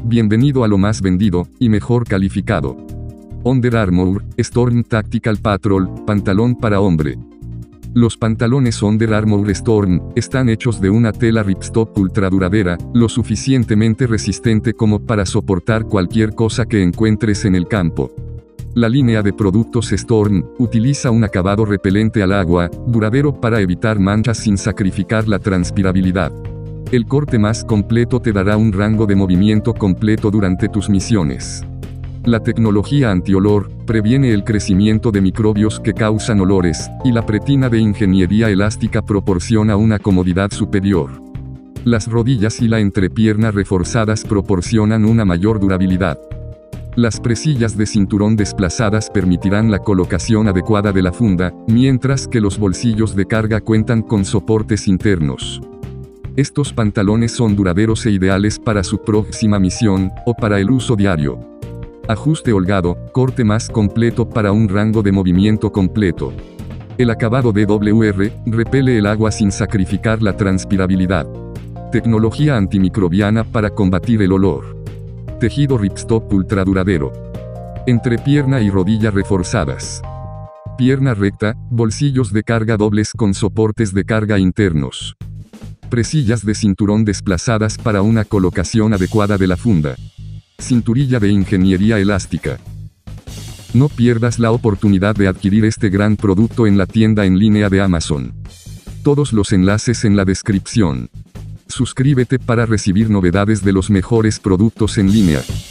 Bienvenido a lo más vendido, y mejor calificado. Under Armour, Storm Tactical Patrol, pantalón para hombre. Los pantalones Under Armour Storm, están hechos de una tela ripstop ultra duradera, lo suficientemente resistente como para soportar cualquier cosa que encuentres en el campo. La línea de productos Storm, utiliza un acabado repelente al agua, duradero para evitar manchas sin sacrificar la transpirabilidad. El corte más completo te dará un rango de movimiento completo durante tus misiones. La tecnología antiolor, previene el crecimiento de microbios que causan olores, y la pretina de ingeniería elástica proporciona una comodidad superior. Las rodillas y la entrepierna reforzadas proporcionan una mayor durabilidad. Las presillas de cinturón desplazadas permitirán la colocación adecuada de la funda, mientras que los bolsillos de carga cuentan con soportes internos. Estos pantalones son duraderos e ideales para su próxima misión, o para el uso diario. Ajuste holgado, corte más completo para un rango de movimiento completo. El acabado DWR, repele el agua sin sacrificar la transpirabilidad. Tecnología antimicrobiana para combatir el olor. Tejido ripstop ultra duradero. Entrepierna y rodilla reforzadas. Pierna recta, bolsillos de carga dobles con soportes de carga internos. Presillas de cinturón desplazadas para una colocación adecuada de la funda. Cinturilla de ingeniería elástica. No pierdas la oportunidad de adquirir este gran producto en la tienda en línea de Amazon. Todos los enlaces en la descripción. Suscríbete para recibir novedades de los mejores productos en línea.